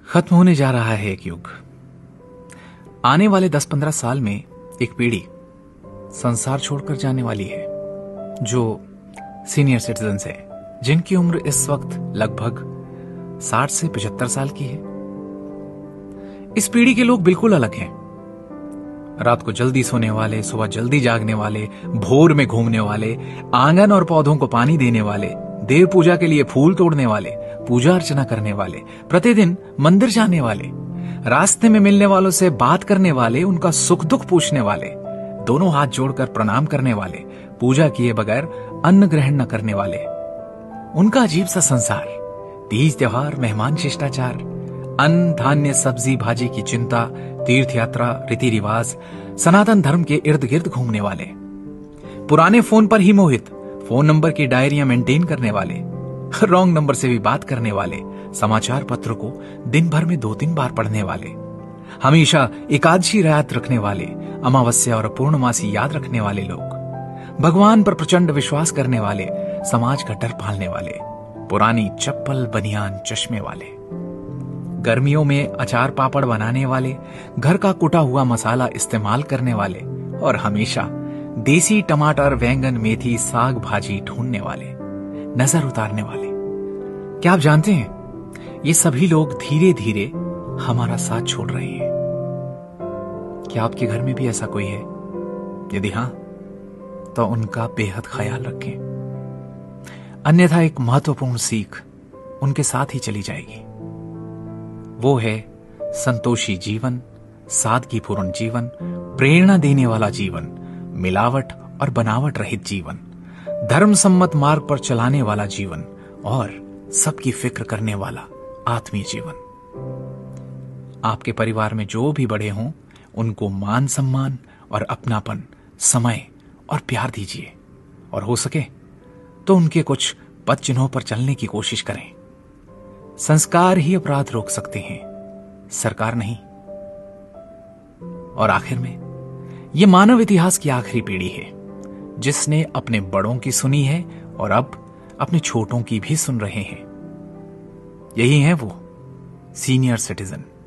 खत्म होने जा रहा है एक युग। आने वाले 10-15 साल में एक पीढ़ी संसार छोड़कर जाने वाली है जो सीनियर सिटीजन्स है, जिनकी उम्र इस वक्त लगभग 60 से 75 साल की है। इस पीढ़ी के लोग बिल्कुल अलग हैं। रात को जल्दी सोने वाले, सुबह जल्दी जागने वाले, भोर में घूमने वाले, आंगन और पौधों को पानी देने वाले, देव पूजा के लिए फूल तोड़ने वाले, पूजा अर्चना करने वाले, प्रतिदिन मंदिर जाने वाले, रास्ते में मिलने वालों से बात करने वाले, उनका सुख दुख पूछने वाले, दोनों हाथ जोड़कर प्रणाम करने वाले, पूजा किए बगैर अन्न ग्रहण न करने वाले। उनका अजीब सा संसार, तीज त्योहार, मेहमान शिष्टाचार, अन्न धान्य सब्जी भाजी की चिंता, तीर्थ यात्रा, रीति रिवाज, सनातन धर्म के इर्द गिर्द घूमने वाले, पुराने फोन पर ही मोहित, फोन नंबर की डायरियां मेंटेन करने वाले, रॉन्ग नंबर से भी बात करने वाले, समाचार पत्र को दिन भर में 2-3 बार पढ़ने वाले, हमेशा एकादशी रात रखने वाले, अमावस्या और पूर्णमासी याद रखने वाले लोग, भगवान पर प्रचंड विश्वास करने वाले, समाज का डर पालने वाले, पुरानी चप्पल बनियान चश्मे वाले, गर्मियों में अचार पापड़ बनाने वाले, घर का कुटा हुआ मसाला इस्तेमाल करने वाले और हमेशा देसी टमाटर, बैंगन, मेथी, साग भाजी ढूंढने वाले, नजर उतारने वाले। क्या आप जानते हैं ये सभी लोग धीरे धीरे हमारा साथ छोड़ रहे हैं? क्या आपके घर में भी ऐसा कोई है? यदि हां तो उनका बेहद ख्याल रखें, अन्यथा एक महत्वपूर्ण सीख उनके साथ ही चली जाएगी। वो है संतोषी जीवन, सादगीपूर्ण जीवन, प्रेरणा देने वाला जीवन, मिलावट और बनावट रहित जीवन, धर्म सम्मत मार्ग पर चलाने वाला जीवन और सबकी फिक्र करने वाला आत्मीय जीवन। आपके परिवार में जो भी बड़े हों, उनको मान सम्मान और अपनापन, समय और प्यार दीजिए और हो सके तो उनके कुछ पद चिन्हों पर चलने की कोशिश करें। संस्कार ही अपराध रोक सकते हैं, सरकार नहीं। और आखिर में यह मानव इतिहास की आखिरी पीढ़ी है जिसने अपने बड़ों की सुनी है और अब अपने छोटों की भी सुन रहे हैं। यही है वो सीनियर सिटीजन।